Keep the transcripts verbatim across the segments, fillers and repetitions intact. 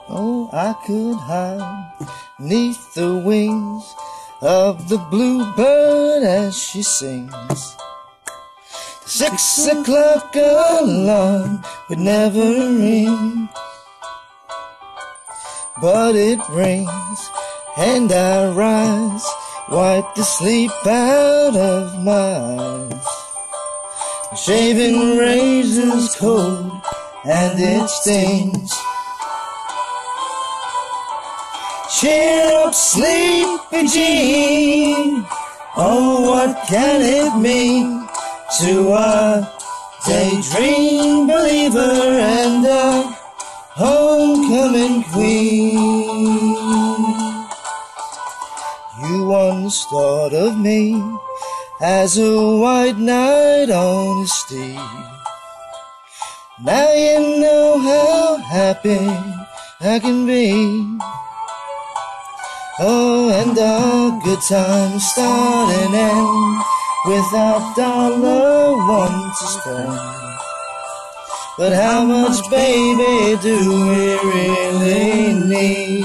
Oh, I could hide neath the wings of the bluebird as she sings. Six o'clock alarm would never ring, but it rings and I rise, wipe the sleep out of my eyes. Shaving razor's cold and it stings. Cheer up, sleepy Jean. Oh, what can it mean to a daydream believer and a homecoming queen? You once thought of me as a white knight on a steed. Now you know how happy I can be. Oh, and our good times start and end without dollar one to spend. But how much, baby, do we really need?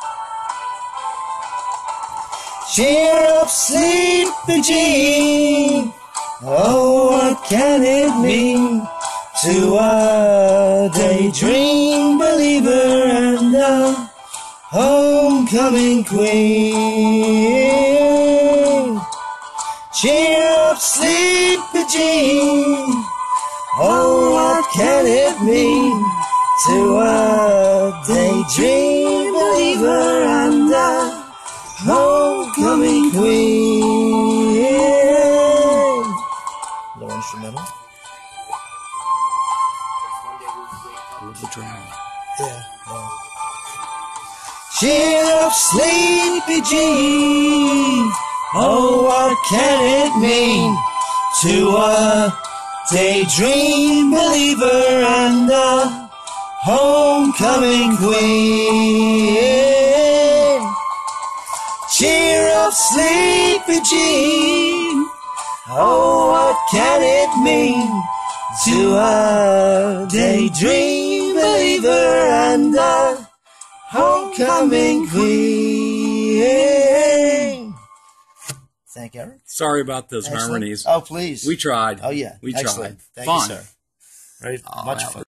Cheer up, sleepy Jean. Oh, what can it mean to a daydream believer and a homecoming queen? Cheer up, sleepy Jean. Oh, what can it mean to a daydream believer and a homecoming queen? Little instrumental. The drum. Yeah. yeah. Cheer up, sleepy Jean. Oh, what can it mean to a daydream believer and a homecoming queen? Cheer up, sleepy Jean. Oh, what can it mean to a daydream believer and a homecoming queen? Thank you, Eric. Sorry about those Excellent. harmonies. Oh, please. We tried. Oh, yeah. We Excellent. tried. Thank Fun. you, sir. Very Oh, much that fun.